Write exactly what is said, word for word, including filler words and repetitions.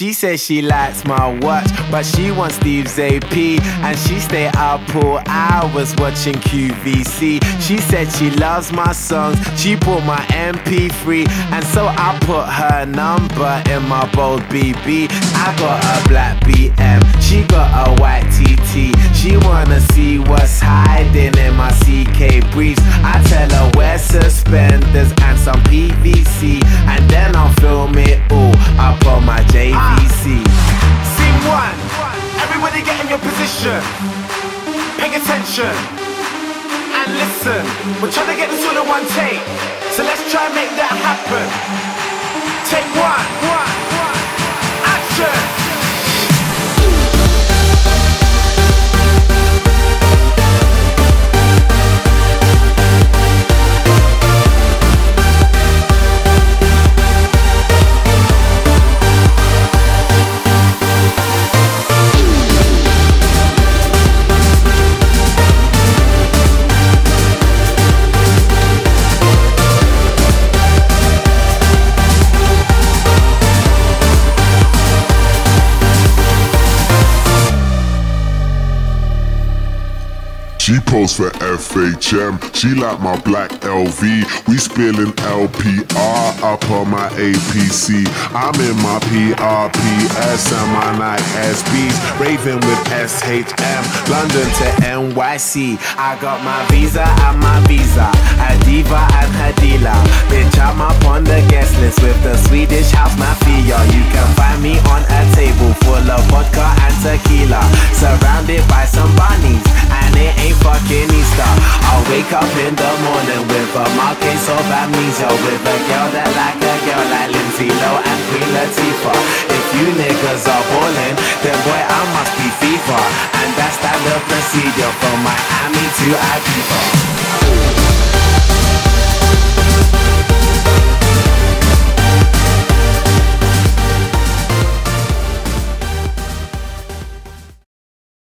She says she likes my watch, but she wants Steve's A P, and she stay up all hours watching Q V C. She said she loves my songs, she bought my M P three, and so I put her number in my bold B B. I got a black B M, she got a white T T. She wanna see what's hiding in my C K briefs. I tell her wear suspenders and some P V C, and then I'll film it all up on my J V C. Scene one, everybody get in your position. Pay attention and listen. We're trying to get this all in one take, so let's try and make that happen. Take one, one, one, action. She posed for F H M, she like my black L V. We spilling L P R up on my A P C. I'm in my P R P S and my Nike S Bs, raving with S H M, London to N Y C. I got my visa and my visa, a diva and her dealer. Bitch, I'm up on the guest list with the Swedish house mafia. You can find me on a table full of vodka and tequila, surrounded by some bunnies, and it ain't fucking Easter. I'll wake up in the morning with a mild case of amnesia, with a girl that like a girl like Lindsay Lohan and Queen Latifah. If you niggas are ballin', then boy I must be FIFA, and that's standard procedure from Miami to Ibiza.